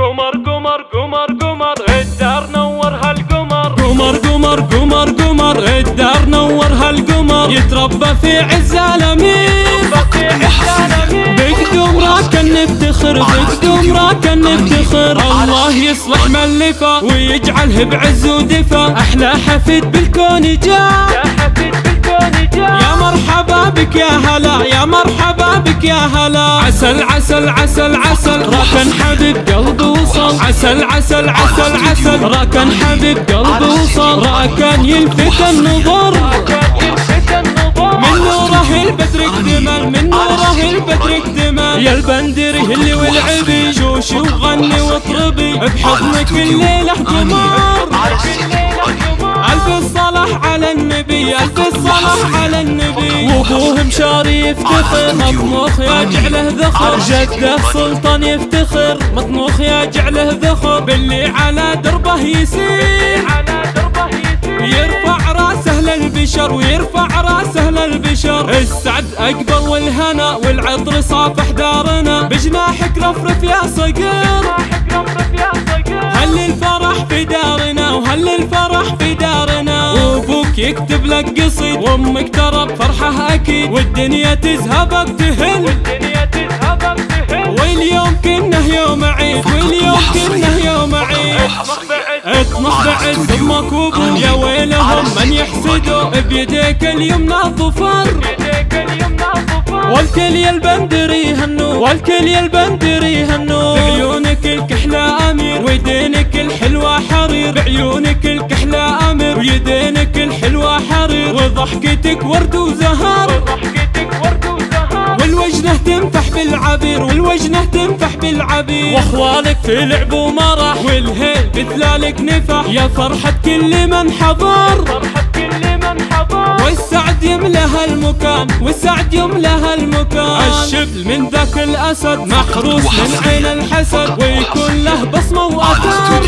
قمر قمر قمر قمر الدار نور هالقمر، قمر قمر قمر قمر الدار نور هالقمر، يتربى في عز الامير، بقدوم راكن نفتخر، بقدوم راكن نفتخر. الله يصلح ملفه ويجعله بعز ودفا، احلى حفيد بالكون جاء، يا مرحبا بك يا هلا، يا مرحبا بك يا هلا. عسل عسل عسل عسل راكن حبيب قلبي وصل، عسل عسل عسل عسل راكن حبيب قلبي وصل، راكن يلفت النظر، من نوره البدر اكتمل، من نوره البدر اكتمل. يا البندري اللي والعبي شوشي وغني واطربي، بحضنك الليله قمر. ألف الصلاح على النبي، ألف الصلاح على النبي. وابوه مشاري يفتخر، مطموخ يجعله ذخر، جده سلطان يفتخر، مطموخ يجعله ذخر. باللي على دربه يسير، يرفع راسه للبشر، ويرفع راسه للبشر. السعد اكبر والهنا والعطر صافح دارنا، بجناحك رفرف يا صقر، هل الفرح في دارنا، وهل الفرح في دارنا. وابوك يكتب لك قصيد، وامك ترى بفرحه اكيد، والدنيا تذهب بتهل، واليوم كنه يوم عيد، واليوم كنه يوم عيد. اطمح بعز امك وابوك، يا ويلهم من يحسدوا، بيديك اليمنى ظفر، والكل يا البندري يهنوا، والكل يا البندري يهنوا. بعيونك الكحلى امير، ويدينك الحلوه حرير، بعيونك الكحلى امير، ويدينك الحلوه حرير. وضحكتك ورد وزهر، والوجنه تنفح بالعبير، والوجنه تنفح بالعبير. واخوانك في لعب ومرح، والهيل بثلالك نفح، يا فرحة كل من حضر، والسعد يملى المكان، والسعد يملى المكان. الشبل من ذاك الاسد محروس من عين الحسد، ويكون له بصمه واثار،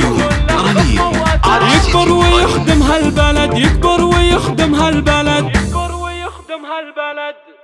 يكبر ويخدم هالبلد، يكبر ويخدم هالبلد، يكبر ويخدم هالبلد.